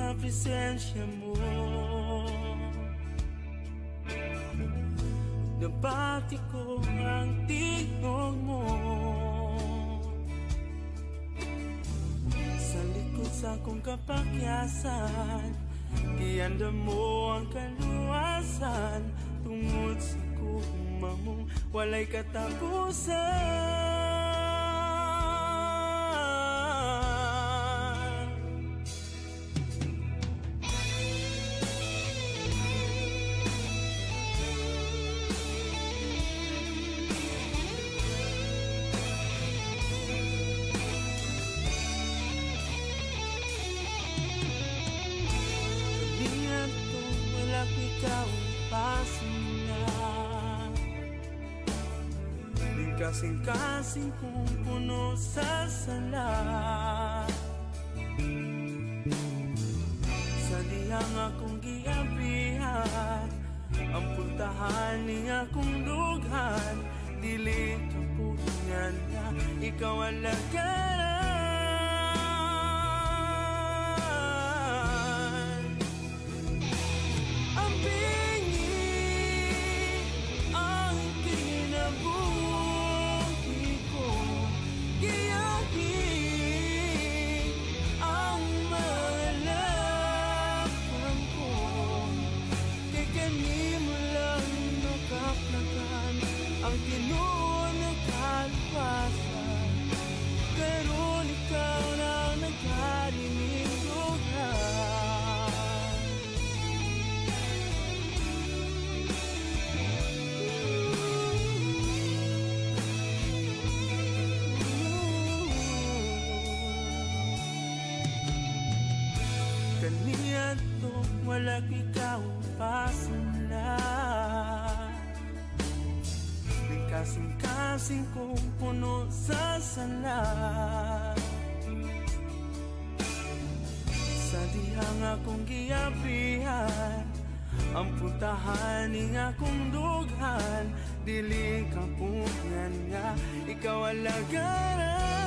sa presensya mo. Nabati ko ang tingog mo sa likod sa kong kapakyasan. Ianda mo ang kaluwasan tungod sa kuma mong walay katapusan. Ikaw ang pasina, kasing-kasing kong puno sa sala. Sa dihang akong giabrihan, ang puntahan ni akong dughan, dili kapuhingan na ikaw ang lagaran. Ang tinuon ng kalpasan, pero ikaw na nagkarinindughan. Kaniya to walang ikaw pasunlan, kasing-kasing kong puno sa sala. Sa dihang akong giabrihan, ang puntahan ni akong dughan, dili kapunan nga ikaw ang lagaran.